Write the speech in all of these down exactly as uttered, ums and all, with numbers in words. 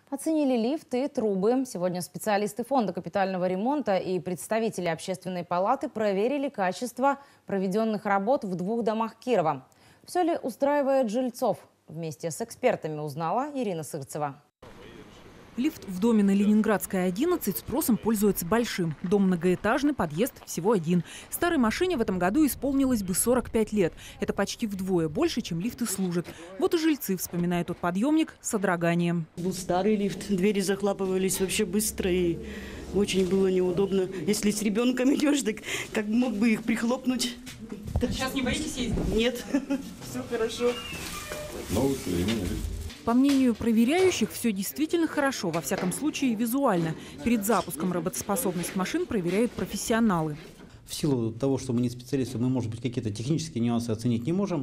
Оценили лифты и трубы. Сегодня специалисты Фонда капитального ремонта и представители Общественной палаты проверили качество проведенных работ в двух домах Кирова. Все ли устраивает жильцов? Вместе с экспертами узнала Ирина Сырцева. Лифт в доме на Ленинградской, одиннадцать спросом пользуется большим. Дом многоэтажный, подъезд всего один. Старой машине в этом году исполнилось бы сорок пять лет. Это почти вдвое больше, чем лифты служат. Вот и жильцы вспоминают тот подъемник с содроганием. Был старый лифт, двери захлапывались вообще быстро и очень было неудобно. Если с ребенком идешь, так как мог бы их прихлопнуть. Сейчас не боитесь ездить? Нет, все хорошо. Новый современный лифт. По мнению проверяющих, все действительно хорошо, во всяком случае визуально. Перед запуском работоспособность машин проверяют профессионалы. В силу того, что мы не специалисты, мы, может быть, какие-то технические нюансы оценить не можем,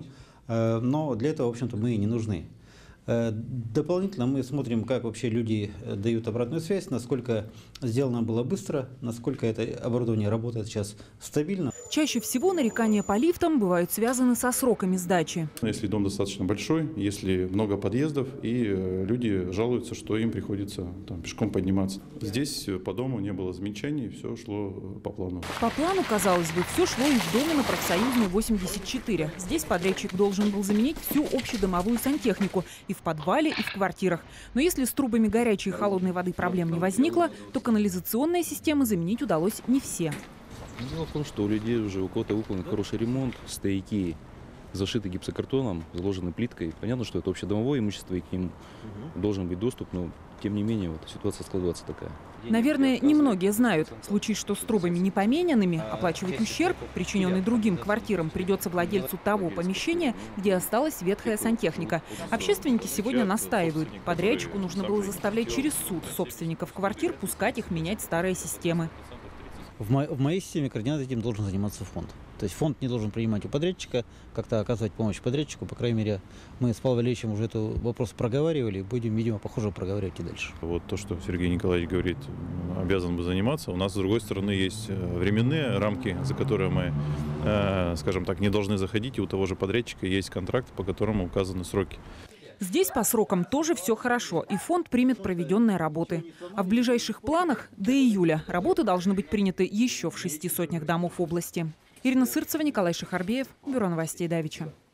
но для этого, в общем-то, мы и не нужны. Дополнительно мы смотрим, как вообще люди дают обратную связь, насколько сделано было быстро, насколько это оборудование работает сейчас стабильно. Чаще всего нарекания по лифтам бывают связаны со сроками сдачи. Если дом достаточно большой, если много подъездов, и люди жалуются, что им приходится там, пешком подниматься. Здесь по дому не было замечаний, все шло по плану. По плану, казалось бы, все шло и в доме на Профсоюзной, восемьдесят четыре. Здесь подрядчик должен был заменить всю общедомовую сантехнику и в подвале, и в квартирах. Но если с трубами горячей и холодной воды проблем не возникло, то канализационные системы заменить удалось не все. Дело в том, что у людей уже у кого-то выполнен хороший ремонт, стояки зашиты гипсокартоном, заложены плиткой. Понятно, что это общедомовое имущество, и к ним угу. должен быть доступ, но тем не менее вот, ситуация складывается такая. Наверное, немногие знают. Случись, что с трубами не поменянными, оплачивать ущерб, причиненный другим квартирам, придется владельцу того помещения, где осталась ветхая сантехника. Общественники сегодня настаивают. Подрядчику нужно было заставлять через суд собственников квартир пускать их менять старые системы. В, мо в моей системе координат этим должен заниматься фонд. То есть фонд не должен принимать у подрядчика, как-то оказывать помощь подрядчику. По крайней мере, мы с Павлом Валерьевичем уже этот вопрос проговаривали, будем, видимо, похоже, проговаривать и дальше. Вот то, что Сергей Николаевич говорит, обязан бы заниматься. У нас, с другой стороны, есть временные рамки, за которые мы, э, скажем так, не должны заходить. И у того же подрядчика есть контракт, по которому указаны сроки. Здесь по срокам тоже все хорошо, и фонд примет проведенные работы. А в ближайших планах до июля работы должны быть приняты еще в шести сотнях домов области. Ирина Сырцева, Николай Шахарбеев, Бюро новостей Давича.